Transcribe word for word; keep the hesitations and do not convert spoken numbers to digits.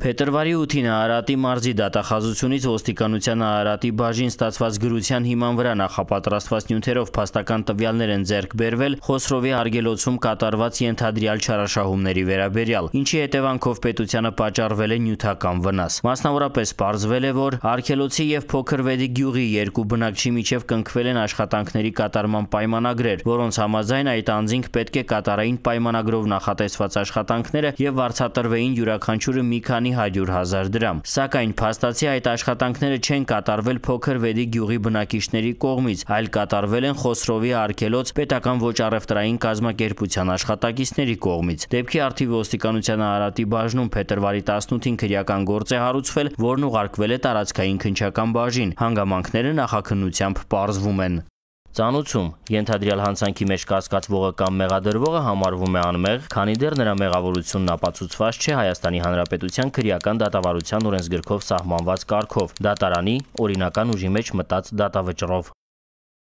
Փետրվարի ութին Արարատի մարզի դատախազությունից ոստիկանության Արարատի բաժին ստացված գրության հիման վրա նախապատրաստված նյութերով փաստական տվյալներ են ձեռք բերվել Խոսրովի արգելոցում կատարված ենթադրյալ չարաշահումների վերաբերյալ, ինչի հետևանքով պետությանը պատճառվել է նյութական վնաս։ Մասնավորապես պարզվել է, որ արգելոցի եւ Փոքրվեդի գյուղի երկու բնակչի միջև կնքվել են աշխատանքների կատարման պայմանագրեր, որոնց համաձայն այդ անձինք պետք է կատարային պայմանագրով նախատեսված աշխատանքները եւ վարձատրվեին յուրաքանչյուրը մի քանի հարյուր հազար դրամ, սակայն փաստացի այդ աշխատանքները չեն կատարվել Փոքրվեդի գյուղի բնակիչների կողմից, այլ կատարվել են Խոսրովի արգելոց պետական ոչ առևտրային կազմակերպության աշխատակիցների կողմից։ Դեպքի առթիվ ոստիկանության Արարատի բաժնում փետրվարի տասնութին քրեական գործ է հարուցվել, որն ուղարկվել է տարածքային քննչական բաժին, հանգամանքները նախաքննությամբ պարզվում են։ Ծանուցում ենթադրյալ հանցանքի մեջ կասկածվողը կամ մեղադրվողը համարվում է անմեղ, քանի դեռ նրա մեղավորությունն ապացուցված չէ Հայաստանի Հանրապետության քրեական դատավարության օրենսգրքով սահմանված կարգով՝ դատարանի օրինական ուժի մեջ մտած դատավճռով։